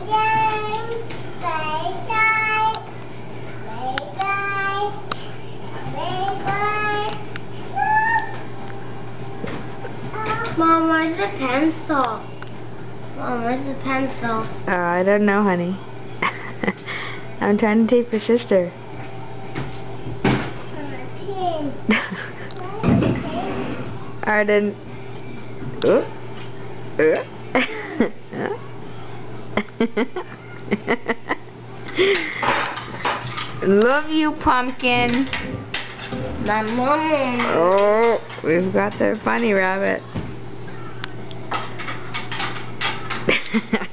Mom, where's the pencil? Mom, where's the pencil? I don't know, honey. I'm trying to tape your sister. Arden. Love you, Pumpkin. My mom. Oh, we've got the bunny rabbit.